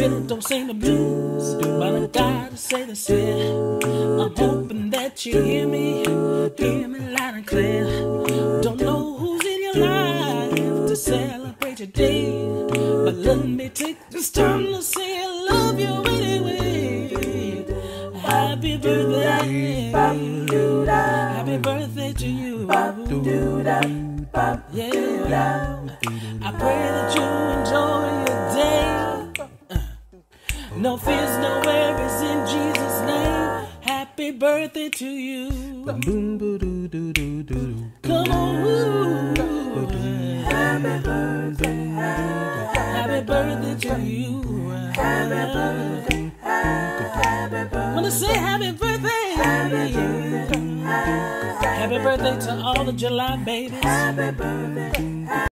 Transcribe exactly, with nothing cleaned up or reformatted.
really don't sing the blues, but I gotta say this here. I'm hoping that you hear me, hear me loud and clear. Don't know who's in your life to celebrate your day, but let me take this time to say I love you anyway. Happy birthday, happy birthday to you. Yeah, I pray that you enjoy your day. No fears, no worries in Jesus' name. Happy birthday to you. Come on, woo. Happy birthday, happy birthday to you. Happy birthday, happy birthday. Wanna say happy birthday, happy birthday, happy birthday to all the July babies. Happy birthday.